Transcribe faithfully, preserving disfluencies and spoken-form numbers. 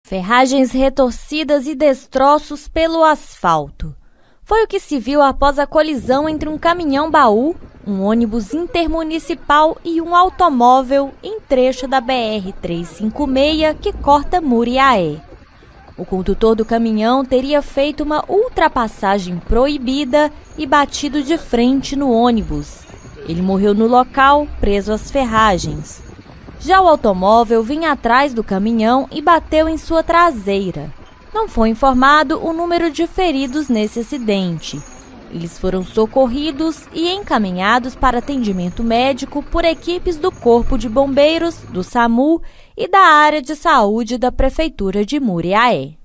Ferragens retorcidas e destroços pelo asfalto. Foi o que se viu após a colisão entre um caminhão-baú, um ônibus intermunicipal e um automóvel em trecho da B R trezentos e cinquenta e seis que corta Muriaé. O condutor do caminhão teria feito uma ultrapassagem proibida e batido de frente no ônibus. Ele morreu no local, preso às ferragens. Já o automóvel vinha atrás do caminhão e bateu em sua traseira. Não foi informado o número de feridos nesse acidente. Eles foram socorridos e encaminhados para atendimento médico por equipes do Corpo de Bombeiros, do SAMU e da área de saúde da Prefeitura de Muriaé.